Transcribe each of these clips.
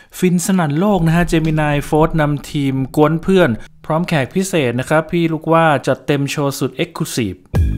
ฟินสนั่นโลกนะฮะเจมินายโฟร์นำทีมกวนเพื่อนพร้อมแขกพิเศษนะครับพี่ลูกว่าจัดเต็มโชว์สุดเอ็กซ์คลูซีฟ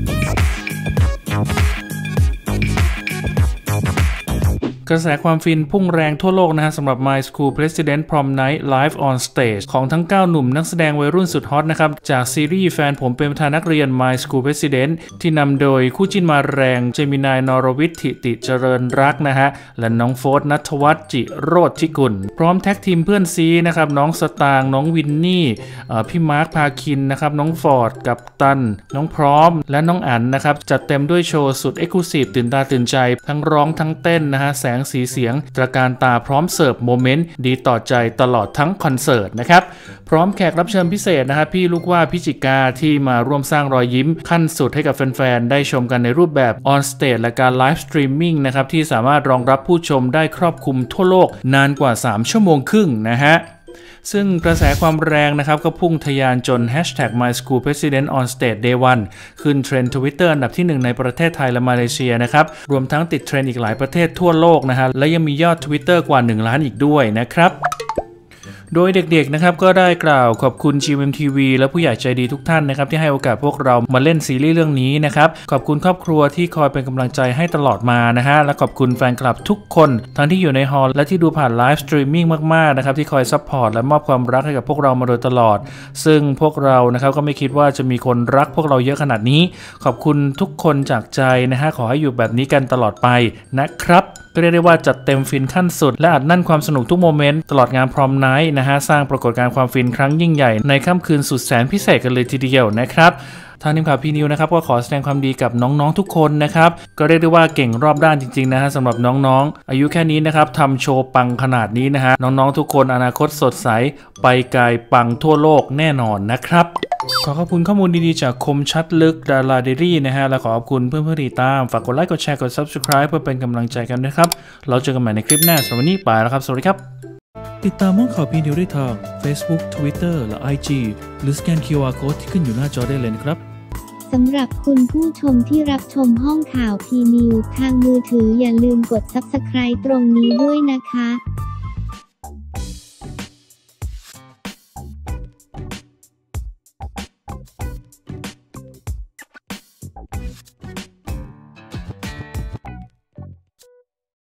กระแสความฟินพุ่งแรงทั่วโลกนะฮะสำหรับ My School President Prom Night Live on Stage ของทั้ง9หนุ่มนักแสดงวัยรุ่นสุดฮอตนะครับจากซีรีส์แฟนผมเป็นประธานนักเรียน My School President ที่นำโดยคู่จิ้นมาแรงเจมินายนรวิทย์ถิติเจริญรักนะฮะและน้องโฟร์ณัฐวัฒน์จิโรจน์ชิกุลพร้อมแท็กทีมเพื่อนซีนะครับน้องสตางค์น้องวินนี่พี่มาร์คพาคินนะครับน้องฟอร์ดกับตันน้องพร้อมและน้องอั๋นนะครับจัดเต็มด้วยโชว์สุดเอ็กซ์คลูซีฟตื่นตาตื่นใจทั้งร้องทั้งเต้นนะฮะแสงสีเสียงตระการตาพร้อมเสิร์ฟโมเมนต์ดีต่อใจตลอดทั้งคอนเสิร์ตนะครับพร้อมแขกรับเชิญพิเศษนะฮะพี่ลูกว่าพิจิกาที่มาร่วมสร้างรอยยิ้มขั้นสุดให้กับแฟนๆได้ชมกันในรูปแบบออนสเตจและการไลฟ์สตรีมมิ่งนะครับที่สามารถรองรับผู้ชมได้ครอบคลุมทั่วโลกนานกว่า3 ชั่วโมงครึ่งนะฮะซึ่งกระแสความแรงนะครับก็พุ่งทะยานจน #MySchoolPresident on Stage Day 1 ขึ้นเทรนด์ Twitter อันดับที่1ในประเทศไทยและมาเลเซียนะครับรวมทั้งติดเทรนด์อีกหลายประเทศทั่วโลกนะฮะและยังมียอด Twitter กว่า1 ล้านอีกด้วยนะครับโดยเด็กๆนะครับก็ได้กล่าวขอบคุณ GMMTV และผู้ใหญ่ใจดีทุกท่านนะครับที่ให้โอกาสพวกเรามาเล่นซีรีส์เรื่องนี้นะครับขอบคุณครอบครัวที่คอยเป็นกำลังใจให้ตลอดมานะฮะและขอบคุณแฟนคลับทุกคนทั้งที่อยู่ในฮอลล์และที่ดูผ่านไลฟ์สตรีมมิ่งมากๆนะครับที่คอยซัพพอร์ตและมอบความรักให้กับพวกเรามาโดยตลอดซึ่งพวกเรานะครับก็ไม่คิดว่าจะมีคนรักพวกเราเยอะขนาดนี้ขอบคุณทุกคนจากใจนะฮะขอให้อยู่แบบนี้กันตลอดไปนะครับก็เรียกได้ว่าจัดเต็มฟินขั้นสุดและอัดแน่นความสนุกทุกโมเมนต์ตลอดงานพรอมไนท์นะฮะสร้างปรากฏการณ์ความฟินครั้งยิ่งใหญ่ในค่ำคืนสุดแสนพิเศษกันเลยทีเดียวนะครับทางทีมข่าวพีนิวนะครับก็ขอแสดงความดีกับน้องๆทุกคนนะครับก็เรียกได้ว่าเก่งรอบด้านจริงๆนะฮะสำหรับน้องๆอายุแค่นี้นะครับทำโชว์ปังขนาดนี้นะฮะน้องๆทุกคนอนาคตสดใสไปไกลปังทั่วโลกแน่นอนนะครับขอขอบคุณข้อมูลดีๆจากคมชัดลึกดาราเดลี่นะฮะและขอขอบคุณเพื่อนๆที่ตามฝากกดไลค์กดแชร์กด Subscribe เพื่อเป็นกำลังใจกันนะครับเราเจอกันใหม่ในคลิปหน้าสำหรับวันนี้ไปแล้วครับสวัสดีครับติดตามห้องข่าวพีนิวได้ทาง Facebook Twitter และ IG หรือสแกน QR Code ที่ขึ้นอยู่หน้าจอได้เลยนะครับสำหรับคุณผู้ชมที่รับชมห้องข่าวพีนิวทางมือถืออย่าลืมกด Subscribe ตรงนี้ด้วยนะคะ